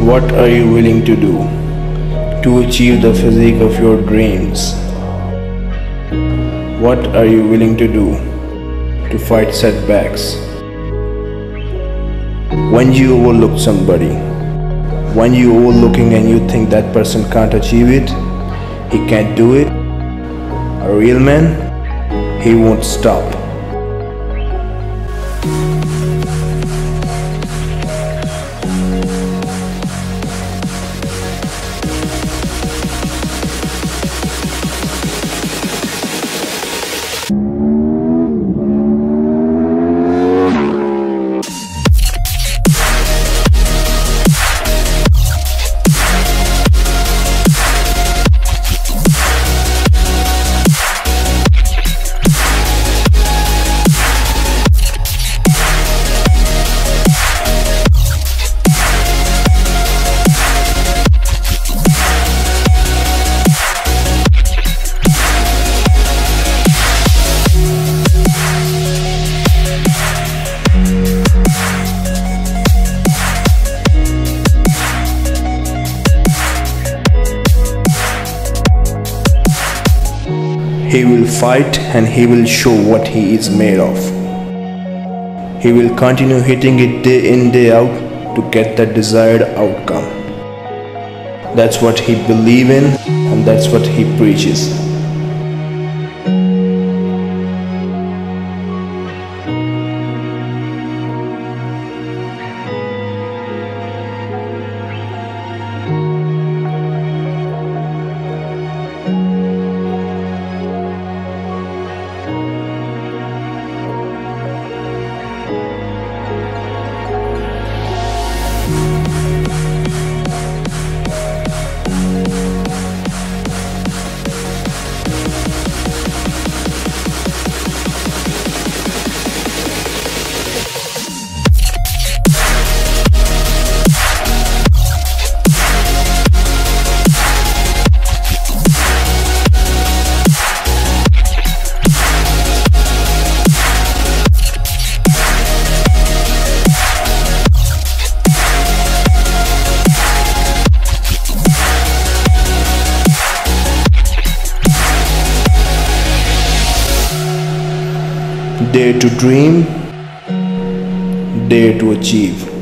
What are you willing to do to achieve the physique of your dreams? What are you willing to do to fight setbacks? When you overlook somebody, when you overlooking and you think that person can't achieve it, he can't do it, a real man, he won't stop. He will fight and he will show what he is made of. He will continue hitting it day in, day out to get that desired outcome. That's what he believes in and that's what he preaches. Dare to dream, dare to achieve.